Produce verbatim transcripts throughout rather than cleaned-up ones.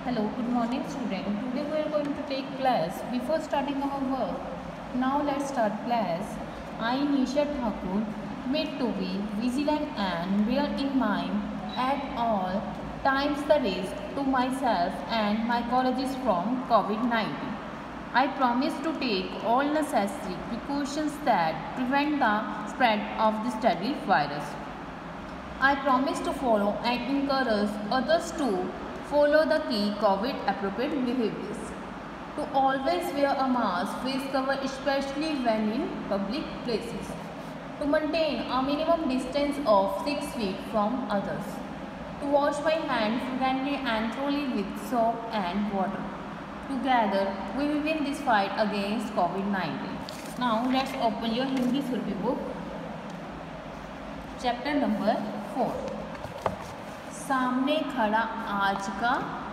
Hello, good morning student. Today we are going to take class. Before starting our work, now let's start class. I, Nisha Thakur, made to be vigilant and bear in mind at all times the risk to myself and my colleagues from COVID nineteen. I promise to take all necessary precautions that prevent the spread of this deadly virus. I promise to follow and encourage others to follow the key COVID appropriate behaviors. To always wear a mask, face cover especially when in public places. To maintain a minimum distance of six feet from others. To wash my hands frequently and thoroughly with soap and water. Together, we will win this fight against COVID nineteen. Now, let's open your Hindi Survey book. Chapter number four. सामने खड़ा आज का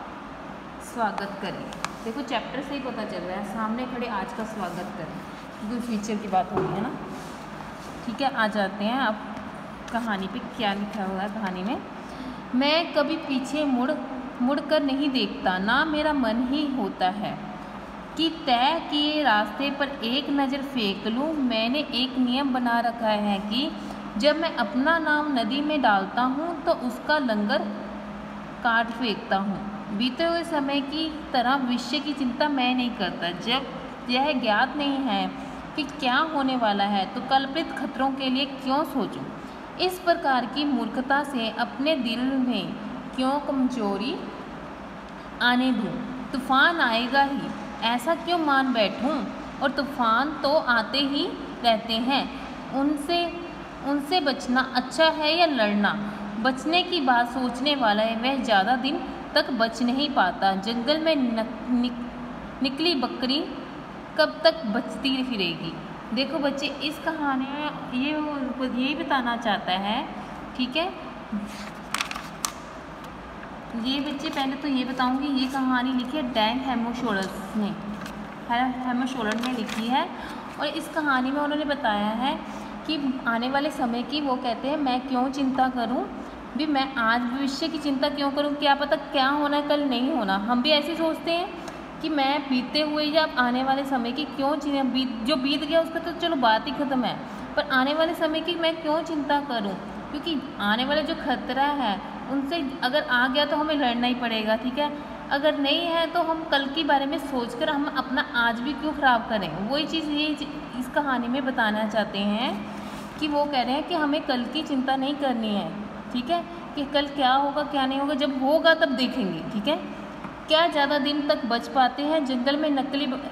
स्वागत करें. देखो chapter से ही पता चल रहा है, सामने खड़े आज का स्वागत करें, क्योंकि फ्यूचर की बात हो रही है ना. ठीक है, आ जाते हैं अब कहानी पे. क्या लिखा हुआ है कहानी में. मैं कभी पीछे मुड़ मुड़ कर नहीं देखता, ना मेरा मन ही होता है कि तय किए रास्ते पर एक नज़र फेंक लूँ. मैंने एक नियम बना रखा है कि जब मैं अपना नाम नदी में डालता हूँ तो उसका लंगर काट फेंकता हूँ. बीते हुए समय की तरह भविष्य की चिंता मैं नहीं करता. जब यह ज्ञात नहीं है कि क्या होने वाला है तो कल्पित खतरों के लिए क्यों सोचूं. इस प्रकार की मूर्खता से अपने दिल में क्यों कमजोरी आने दूँ. तूफान आएगा ही ऐसा क्यों मान बैठूँ, और तूफान तो आते ही रहते हैं. उनसे उनसे बचना अच्छा है या लड़ना. बचने की बात सोचने वाला है वह ज़्यादा दिन तक बच नहीं पाता. जंगल में न, नि, निकली बकरी कब तक बचती फिरेगी. देखो बच्चे, इस कहानी में ये यही बताना चाहता है. ठीक है, ये बच्चे पहले तो ये बताऊंगी, ये कहानी लिखी है डैंग हेमोशोलस ने हेमोशोलस ने लिखी है. और इस कहानी में उन्होंने बताया है कि आने वाले समय की, वो कहते हैं मैं क्यों चिंता करूं भी, मैं आज भविष्य की चिंता क्यों करूं. क्या पता क्या होना है, कल नहीं होना. हम भी ऐसे सोचते हैं कि मैं बीते हुए या आने वाले समय की क्यों चिंता. बीत जो बीत गया उसका तो चलो बात ही ख़त्म है, पर आने वाले समय की मैं क्यों चिंता करूं. क्योंकि आने वाला जो खतरा है उनसे अगर आ गया तो हमें लड़ना ही पड़ेगा. ठीक है, अगर नहीं है तो हम कल के बारे में सोचकर हम अपना आज भी क्यों ख़राब करें. वही चीज़ ये इस कहानी में बताना चाहते हैं कि वो कह रहे हैं कि हमें कल की चिंता नहीं करनी है. ठीक है, कि कल क्या होगा क्या नहीं होगा, जब होगा तब देखेंगे. ठीक है, क्या ज़्यादा दिन तक बच पाते हैं. जंगल में नकली ब...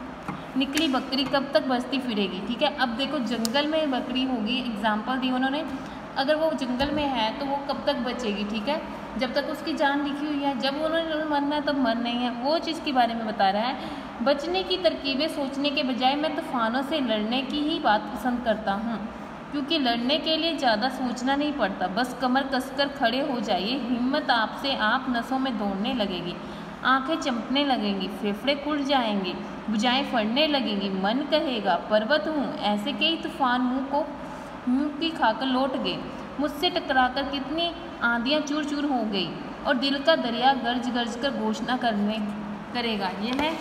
निकली बकरी कब तक बचती फिरेगी. ठीक है, अब देखो जंगल में बकरी होगी, एग्जाम्पल दी उन्होंने. अगर वो जंगल में है तो वो कब तक बचेगी. ठीक है, जब तक उसकी जान लिखी हुई है. जब उन्होंने मरना है तब मर नहीं है. वो चीज़ के बारे में बता रहा है. बचने की तरकीबें सोचने के बजाय मैं तूफानों से लड़ने की ही बात पसंद करता हूँ, क्योंकि लड़ने के लिए ज़्यादा सोचना नहीं पड़ता. बस कमर कसकर खड़े हो जाइए. हिम्मत आपसे आप नसों में दौड़ने लगेगी, आंखें चमकने लगेंगी, फेफड़े खुल जाएंगे, भुजाएं फड़ने लगेंगी. मन कहेगा पर्वत हूँ. ऐसे कई तूफान मुँह को मुँह की खाकर लौट गए. मुझसे टकराकर कितनी आंधियाँ चूर चूर हो गई, और दिल का दरिया गर्ज गर्ज कर घोषणा करने करेगा. यह है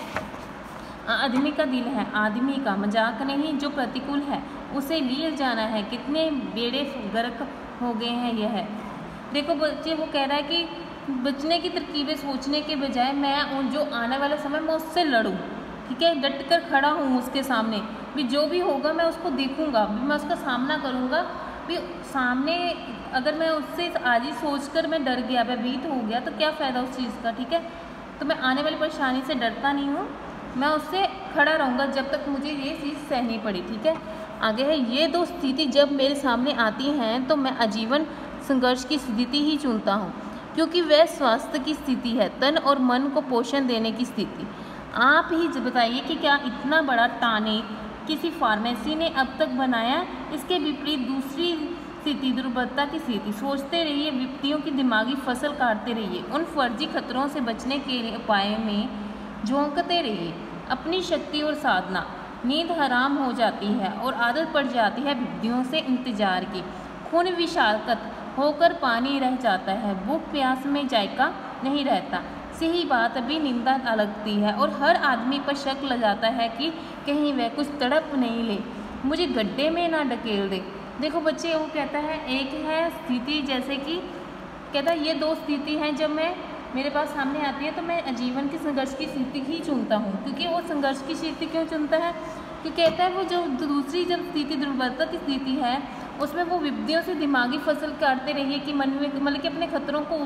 आदमी का दिल है, आदमी का मजाक नहीं. जो प्रतिकूल है उसे लिए जाना है. कितने बेड़े गर्क हो गए हैं. यह देखो बच्चे, वो कह रहा है कि बचने की तरकीबें सोचने के बजाय मैं उन जो आने वाला समय मैं उससे लड़ूं. ठीक है, डट कर खड़ा हूँ उसके सामने भी. जो भी होगा मैं उसको देखूंगा भी, मैं उसका सामना करूँगा भी. सामने अगर मैं उससे आज ही सोच कर मैं डर गया, भयभीत हो गया, तो क्या फ़ायदा उस चीज़ का. ठीक है, तो मैं आने वाली परेशानी से डरता नहीं हूँ, मैं उससे खड़ा रहूँगा जब तक मुझे ये चीज़ सहनी पड़ी. ठीक है, आगे है. ये दो स्थिति जब मेरे सामने आती हैं तो मैं आजीवन संघर्ष की स्थिति ही चुनता हूँ, क्योंकि वह स्वास्थ्य की स्थिति है, तन और मन को पोषण देने की स्थिति. आप ही बताइए कि क्या इतना बड़ा टॉनिक किसी फार्मेसी ने अब तक बनाया. इसके विपरीत दूसरी स्थिति दुर्बलता की स्थिति. सोचते रहिए, विपत्तियों की दिमागी फसल काटते रहिए, उन फर्जी खतरों से बचने के लिए उपाय में झोंकते रहिए. अपनी शक्ति और साधना. नींद हराम हो जाती है और आदत पड़ जाती है विपत्तियों से इंतजार की. खून विषाक्त होकर पानी रह जाता है, भूख प्यास में जायका नहीं रहता. से ही बात भी निंदा लगती है और हर आदमी पर शक लग जाता है कि कहीं वह कुछ तड़प नहीं ले, मुझे गड्ढे में ना ढकेल दे। देखो बच्चे, वो कहता है एक है स्थिति, जैसे कि कहता है ये दो स्थिति हैं जब मैं मेरे पास सामने आती है तो मैं जीवन की संघर्ष की स्थिति ही चुनता हूँ। क्योंकि वो संघर्ष की स्थिति क्यों चुनता है? कि कहता है वो जो दूसरी जब स्थिति दुर्बलता की स्थिति है उसमें वो विपत्तियों से दिमागी फसल काटते रहिए कि मन में मतलब कि अपने खतरों को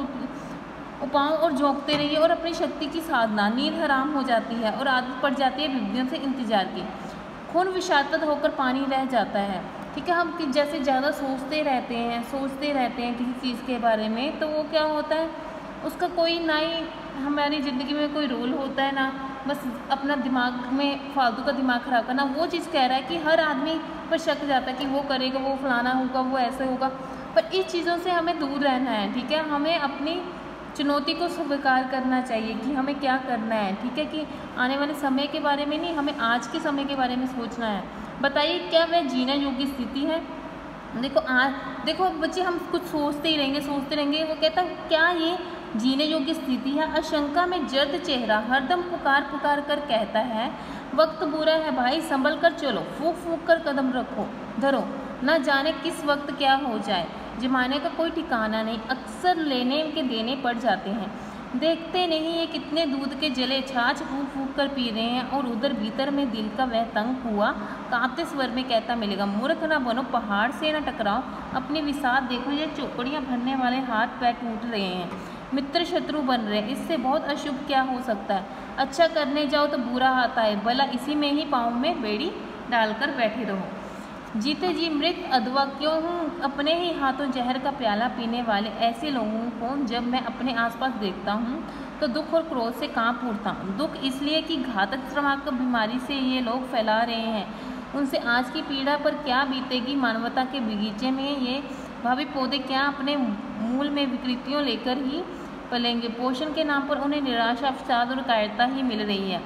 उपाओं और झोंकते रहिए और अपनी शक्ति की साधना, नींद हराम हो जाती है और आदत पड़ जाती है विपत्तियों से इंतजार की। खून विषाक्त होकर पानी रह जाता है। ठीक है, हम कि जैसे ज़्यादा सोचते रहते हैं सोचते रहते हैं किसी चीज़ के बारे में, तो वो क्या होता है, उसका कोई ना ही हमारी ज़िंदगी में कोई रोल होता है, ना बस अपना दिमाग में फालतू का दिमाग खराब करना। वो चीज़ कह रहा है कि हर आदमी पर शक जाता है कि वो करेगा, वो फलाना होगा, वो ऐसे होगा, पर इस चीज़ों से हमें दूर रहना है। ठीक है, हमें अपनी चुनौती को स्वीकार करना चाहिए कि हमें क्या करना है। ठीक है, कि आने वाले समय के बारे में नहीं, हमें आज के समय के बारे में सोचना है। बताइए क्या वह जीने योग्य स्थिति है? देखो आज देखो बच्चे, हम कुछ सोचते ही रहेंगे सोचते रहेंगे वो कहता है क्या ये जीने योग्य स्थिति है? आशंका में जर्द चेहरा हरदम पुकार पुकार कर कहता है, वक्त बुरा है भाई, संभल कर चलो, फूक फूक कर कदम रखो धरो, ना जाने किस वक्त क्या हो जाए। जमाने का कोई ठिकाना नहीं, अक्सर लेने के देने पड़ जाते हैं। देखते नहीं ये कितने दूध के जले छाछ फूक फूक कर पी रहे हैं, और उधर भीतर में दिल का वह तंग हुआ कांपते स्वर में कहता मिलेगा, मूर्ख ना बनो, पहाड़ से ना टकराओ, अपनी विसात देखो, ये चौकड़ियाँ भरने वाले हाथ पैर टूट रहे हैं, मित्र शत्रु बन रहे हैं, इससे बहुत अशुभ क्या हो सकता है? अच्छा करने जाओ तो बुरा आता है, भला इसी में ही पाँव में बेड़ी डालकर बैठे रहो। जीते जी मृत अधवा क्यों हूँ, अपने ही हाथों जहर का प्याला पीने वाले ऐसे लोगों को जब मैं अपने आसपास देखता हूँ तो दुख और क्रोध से कांप उठता हूँ। दुख इसलिए कि घातक श्रमाक बीमारी से ये लोग फैला रहे हैं, उनसे आज की पीड़ा पर क्या बीतेगी। मानवता के बगीचे में ये भावी पौधे क्या अपने मूल में विकृतियों लेकर ही पलेंगे? पोषण के नाम पर उन्हें निराशा, अवसाद और कायरता ही मिल रही है।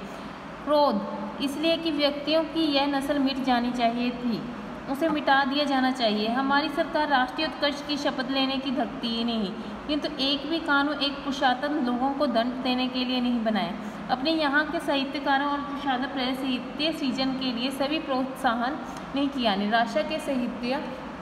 क्रोध इसलिए कि व्यक्तियों की यह नस्ल मिट जानी चाहिए थी, उसे मिटा दिया जाना चाहिए। हमारी सरकार राष्ट्रीय उत्कर्ष की शपथ लेने की धकती ही नहीं, किंतु एक भी कानून एक कुशातन लोगों को दंड देने के लिए नहीं बनाए। अपने यहाँ के साहित्यकारों और कुशातन प्रेरित साहित्य सृजन के लिए सभी प्रोत्साहन नहीं किया। निराशा के साहित्य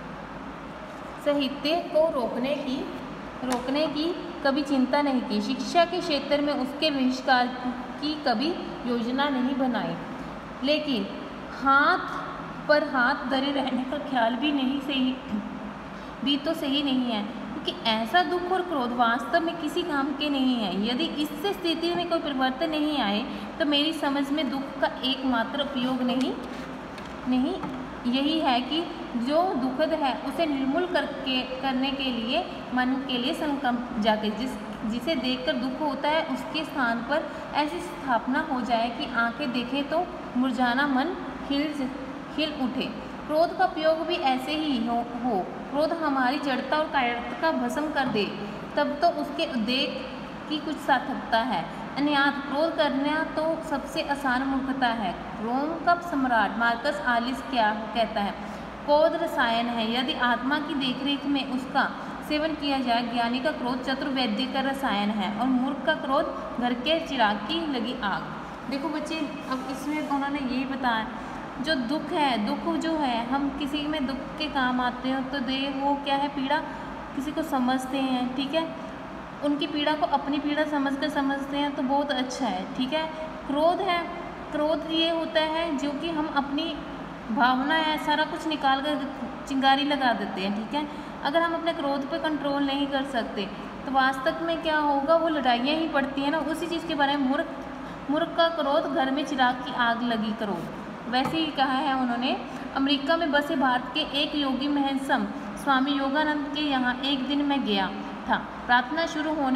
साहित्य को रोकने की रोकने की कभी चिंता नहीं की। शिक्षा के क्षेत्र में उसके बहिष्कार की कभी योजना नहीं बनाई। लेकिन हाथ पर हाथ धरे रहने का ख्याल भी नहीं सही भी तो सही नहीं है, क्योंकि ऐसा दुख और क्रोध वास्तव में किसी काम के नहीं है। यदि इससे स्थिति में कोई परिवर्तन नहीं आए तो मेरी समझ में दुख का एकमात्र उपयोग नहीं नहीं यही है कि जो दुखद है उसे निर्मूल करके करने के लिए मन के लिए संकल्प जाके जिस जिसे देखकर दुख होता है उसके स्थान पर ऐसी स्थापना हो जाए कि आंखें देखें तो मुरझाना मन खिल खिल उठे। क्रोध का उपयोग भी ऐसे ही हो, हो। क्रोध हमारी जड़ता और कायरता का भस्म कर दे, तब तो उसके उद्देक की कुछ सार्थकता है। अन्यथा क्रोध करना तो सबसे आसान मूर्खता है। रोम का सम्राट मार्कस आलिस क्या कहता है? क्रोध रसायन है, यदि आत्मा की देखरेख में उसका सेवन किया जाए। ज्ञानी का क्रोध चतुर्वेद्य का रसायन है और मूर्ख का क्रोध घर के चिराग की लगी आग। देखो बच्चे, अब इसमें उन्होंने यही बताया, जो दुख है, दुख जो है, हम किसी में दुख के काम आते हैं तो दे वो क्या है, पीड़ा किसी को समझते हैं। ठीक है, उनकी पीड़ा को अपनी पीड़ा समझकर समझते हैं तो बहुत अच्छा है। ठीक है, क्रोध है, क्रोध ये होता है जो कि हम अपनी भावना है सारा कुछ निकाल कर चिंगारी लगा देते हैं। ठीक है, अगर हम अपने क्रोध पे कंट्रोल नहीं कर सकते तो वास्तव में क्या होगा, वो लड़ाइयाँ ही पड़ती हैं ना। उसी चीज़ के बारे में मूर्ख मूर्ख का क्रोध घर में चिराग की आग लगी क्रोध, वैसे ही कहा है उन्होंने। अमेरिका में बसे भारत के एक योगी महंसम स्वामी योगानंद के यहाँ एक दिन मैं गया था। प्रार्थना शुरू होने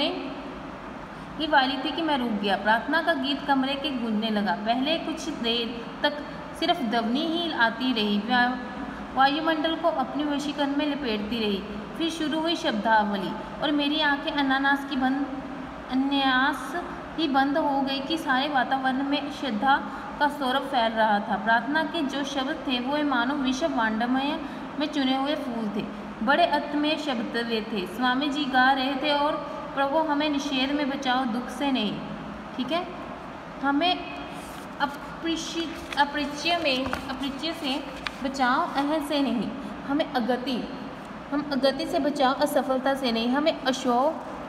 ही वाली थी कि मैं रुक गया। प्रार्थना का गीत कमरे के गूंजने लगा। पहले कुछ देर तक सिर्फ ध्वनि ही आती रही, वायुमंडल को अपनी वशीकरण में लपेटती रही। फिर शुरू हुई शब्दावली और मेरी आंखें अनानास की बंद अन्यास ही बंद हो गई कि सारे वातावरण में श्रद्धा का सौरभ फैल रहा था। प्रार्थना के जो शब्द थे वो मानो विश्व वांडमय में चुने हुए फूल थे। बड़े अर्थ में शब्द वे थे। स्वामी जी गा रहे थे और प्रभु हमें निषेध में बचाओ, दुख से नहीं। ठीक है, हमें अपरिचित अपरिचय में अपरिचय से बचाओ, अहं से नहीं। हमें अगति हम अगति से बचाओ, असफलता से नहीं। हमें अशो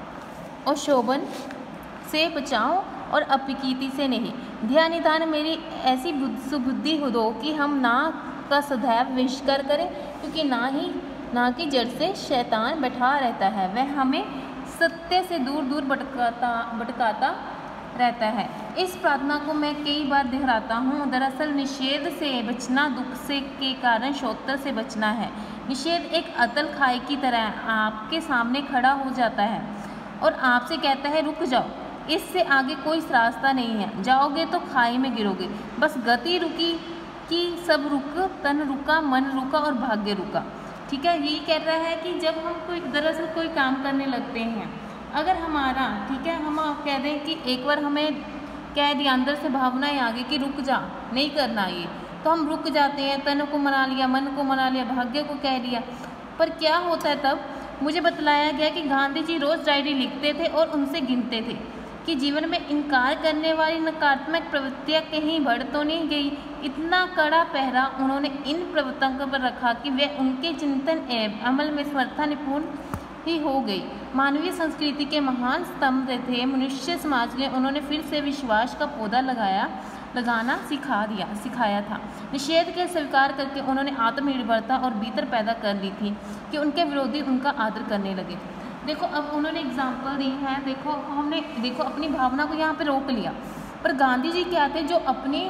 अशोभन से बचाओ और अपकीर्ति से नहीं। ध्यान निधान मेरी ऐसी सुबुद्धि हो दो कि हम ना का सदैव विष्कार करें, क्योंकि ना ही ना की जड़ से शैतान बैठा रहता है, वह हमें सत्य से दूर दूर भटकाता भटकाता रहता है। इस प्रार्थना को मैं कई बार दोहराता हूँ। दरअसल निषेध से बचना दुख से के कारण शोत्तर से बचना है। निषेध एक अतल खाई की तरह आपके सामने खड़ा हो जाता है और आपसे कहता है रुक जाओ, इससे आगे कोई रास्ता नहीं है, जाओगे तो खाई में गिरोगे। बस गति रुकी कि सब रुक, तन रुका, मन रुका और भाग्य रुका। ठीक है, यही कह रहा है कि जब हम कोई दरअसल कोई काम करने लगते हैं, अगर हमारा ठीक है हम कह दें कि एक बार हमें कह दिया अंदर से भावनाएं आ गई कि रुक जा, नहीं करना ये, तो हम रुक जाते हैं, तन को मना लिया, मन को मना लिया, भाग्य को कह लिया। पर क्या होता है तब? मुझे बतलाया गया कि गांधी जी रोज़ डायरी लिखते थे और उनसे गिनते थे कि जीवन में इनकार करने वाली नकारात्मक प्रवृत्तियाँ कहीं बढ़ तो नहीं गई। इतना कड़ा पहरा उन्होंने इन प्रवृत्तियों पर रखा कि वे उनके चिंतन एवं अमल में समर्था निपुण ही हो गई। मानवीय संस्कृति के महान स्तंभ थे मनुष्य समाज में। उन्होंने फिर से विश्वास का पौधा लगाया लगाना सिखा दिया सिखाया था। निषेध के स्वीकार करके उन्होंने आत्मनिर्भरता और भीतर पैदा कर ली थी कि उनके विरोधी उनका आदर करने लगे। देखो अब उन्होंने एग्जाम्पल दी है। देखो हमने देखो अपनी भावना को यहाँ पे रोक लिया, पर गांधी जी क्या थे जो अपनी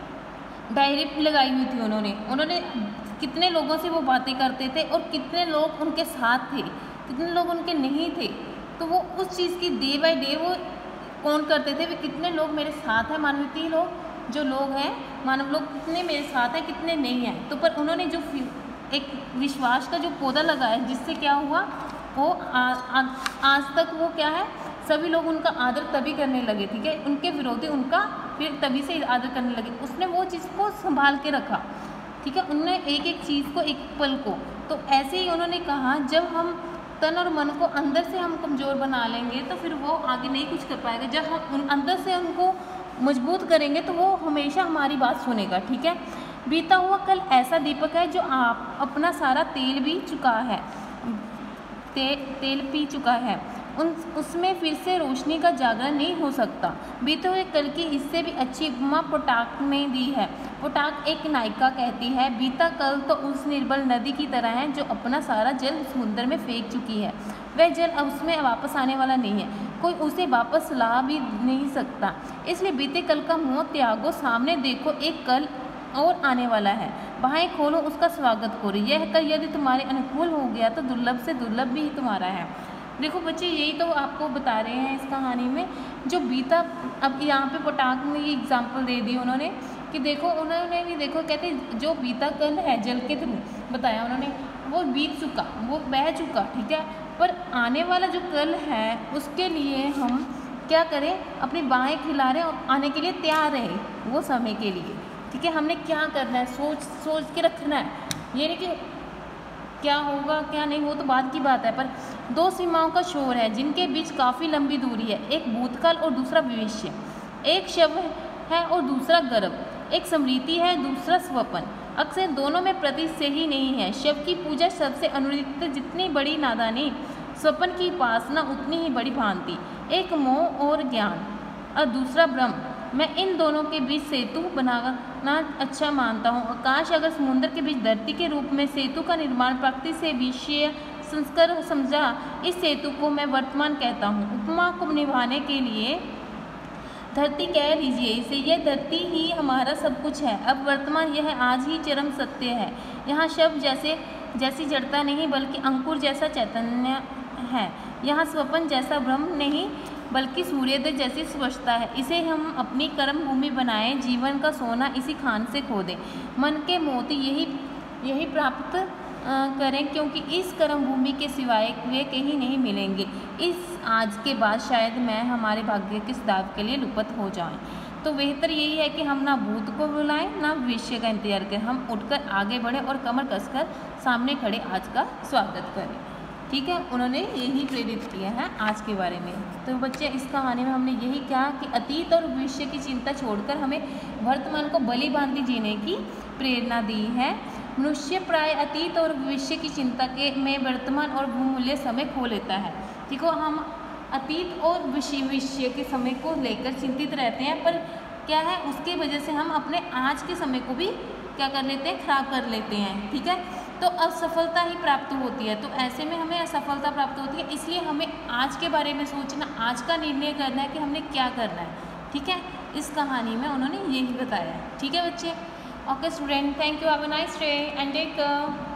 डायरी लगाई हुई थी। उन्होंने उन्होंने कितने लोगों से वो बातें करते थे और कितने लोग उनके साथ थे, कितने लोग उनके नहीं थे। तो वो उस चीज़ की डे बाय डे वो कौन करते थे, वे कितने लोग मेरे साथ हैं, मानवीय लोग जो लोग हैं मानव लोग कितने मेरे साथ हैं, कितने नहीं हैं। तो पर उन्होंने जो एक विश्वास का जो पौधा लगाया, जिससे क्या हुआ वो आ, आ, आज तक वो क्या है सभी लोग उनका आदर तभी करने लगे। ठीक है, उनके विरोधी उनका फिर तभी से आदर करने लगे। उसने वो चीज़ को संभाल के रखा। ठीक है, उन्होंने एक एक चीज़ को, एक पल को। तो ऐसे ही उन्होंने कहा जब हम तन और मन को अंदर से हम कमज़ोर बना लेंगे तो फिर वो आगे नहीं कुछ कर पाएगा। जब हम उन अंदर से उनको मजबूत करेंगे तो वो हमेशा हमारी बात सुनेगा। ठीक है, बीता हुआ कल ऐसा दीपक है जो आप अपना सारा तेल भी चुका है ते, तेल पी चुका है, उन उसमें फिर से रोशनी का जागरण नहीं हो सकता। बीते हुए कल की इससे भी अच्छी उपमा पोटाक में दी है। पोटाक एक नायिका कहती है, बीता कल तो उस निर्बल नदी की तरह है जो अपना सारा जल समुद्र में फेंक चुकी है। वह जल अब उसमें वापस आने वाला नहीं है, कोई उसे वापस ला भी नहीं सकता। इसलिए बीते कल का मोह त्यागो, सामने देखो एक कल और आने वाला है, बाहें खोलो, उसका स्वागत करो। यह कल यदि तुम्हारे अनुकूल हो गया तो दुर्लभ से दुर्लभ भी तुम्हारा है। देखो बच्चे, यही तो आपको बता रहे हैं इस कहानी में जो बीता। अब यहाँ पे पोटाक में ये एग्जाम्पल दे दी उन्होंने कि देखो उन्होंने भी देखो कहते जो बीता कल है जल के थ्रू बताया उन्होंने, वो बीत चुका, वो बह चुका। ठीक है, पर आने वाला जो कल है उसके लिए हम क्या करें, अपनी बाहें खिला रहे और आने के लिए तैयार रहे वो समय के लिए। ठीक है, हमने क्या करना है सोच सोच के रखना है। ये नहीं कि क्या होगा क्या नहीं, वो तो बाद की बात है। पर दो सीमाओं का शोर है जिनके बीच काफ़ी लंबी दूरी है, एक भूतकाल और दूसरा भविष्य, एक शव है और दूसरा गर्भ, एक स्मृति है दूसरा स्वप्न। अक्सर दोनों में प्रति से ही नहीं है। शव की पूजा सबसे अनुदित जितनी बड़ी नादानी, स्वप्न की उपासना उतनी ही बड़ी भांति। एक मोह और ज्ञान और दूसरा ब्रह्म। मैं इन दोनों के बीच सेतु बनाना अच्छा मानता हूँ। आकाश अगर समुद्र के बीच धरती के रूप में सेतु का निर्माण प्रकृति से विषय संस्कार समझा, इस सेतु को मैं वर्तमान कहता हूँ। उपमा को निभाने के लिए धरती कह लीजिए इसे, यह धरती ही हमारा सब कुछ है। अब वर्तमान यह आज ही चरम सत्य है। यहाँ शब्द जैसे जैसी जड़ता नहीं बल्कि अंकुर जैसा चैतन्य है। यहाँ स्वप्न जैसा भ्रम नहीं बल्कि सूर्योदय जैसी स्वस्थता है। इसे हम अपनी कर्म भूमि बनाएं, जीवन का सोना इसी खान से खोदें, मन के मोती यही यही प्राप्त करें, क्योंकि इस कर्म भूमि के सिवाय वे कहीं नहीं मिलेंगे। इस आज के बाद शायद मैं हमारे भाग्य के सिद्धांत के लिए लुप्त हो जाएं। तो बेहतर यही है कि हम ना भूत को बुलाएं ना भविष्य का इंतजार करें, हम उठकर आगे बढ़ें और कमर कसकर सामने खड़े आज का स्वागत करें। ठीक है, उन्होंने यही प्रेरित किया है आज के बारे में। तो बच्चे इस कहानी में हमने यही कहा कि अतीत और भविष्य की चिंता छोड़कर हमें वर्तमान को भली भांति जीने की प्रेरणा दी है। मनुष्य प्राय अतीत और भविष्य की चिंता के में वर्तमान और बहुमूल्य समय खो लेता है। देखो, हम अतीत और भविष्य के समय को लेकर चिंतित रहते हैं, पर क्या है, उसकी वजह से हम अपने आज के समय को भी क्या कर लेते हैं, खराब कर लेते हैं। ठीक है, तो असफलता ही प्राप्त होती है। तो ऐसे में हमें असफलता प्राप्त होती है, इसलिए हमें आज के बारे में सोचना, आज का निर्णय करना है कि हमने क्या करना है। ठीक है, इस कहानी में उन्होंने यही बताया है। ठीक है बच्चे, okay student, thank you, have a nice day and take care.